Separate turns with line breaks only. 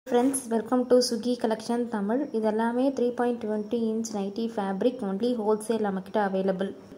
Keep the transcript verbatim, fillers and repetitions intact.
Friends, welcome to Sugi Collection Tamil. இதெல்லாமே three point two zero inch nighty fabric only wholesale நம்மக்கிட்ட available.